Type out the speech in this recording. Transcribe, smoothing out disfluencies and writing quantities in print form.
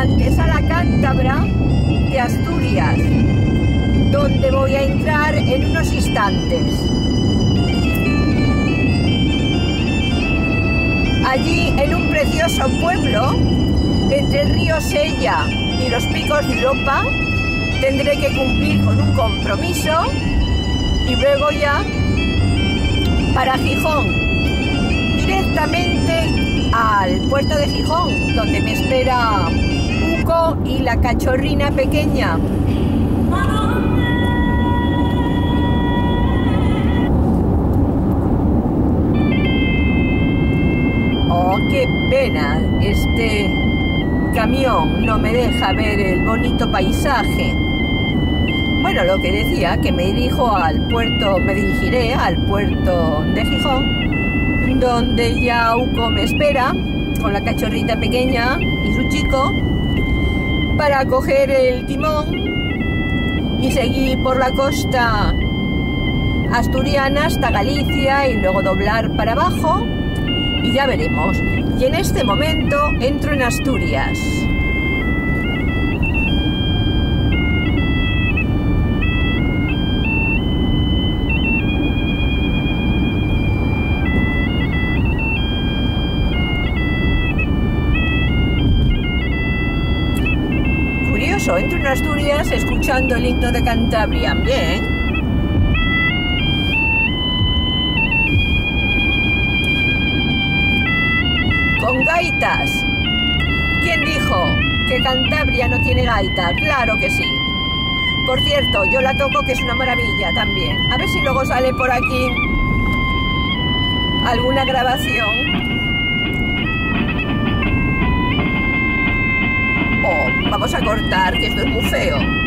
antesala cántabra de Asturias, donde voy a entrar en unos instantes. Allí, en un precioso pueblo, entre el río Sella y los picos de Europa, tendré que cumplir con un compromiso y luego ya para Gijón, directamente al puerto de Gijón, donde me espera Uco y la cachorrina pequeña. Oh, qué pena, este camión no me deja ver el bonito paisaje. Bueno, lo que decía, que me dirigiré al puerto de Gijón, donde ya Uco me espera con la cachorrita pequeña y su chico, para coger el timón y seguir por la costa asturiana hasta Galicia y luego doblar para abajo y ya veremos. Y en este momento entro en Asturias. Curioso, entro en Asturias escuchando el himno de Cantabria. Bien. Con gaitas. ¿Quién dijo que Cantabria no tiene gaita? Claro que sí. Por cierto, yo la toco, que es una maravilla también. A ver si luego sale por aquí alguna grabación. Oh, vamos a cortar, que esto es muy feo.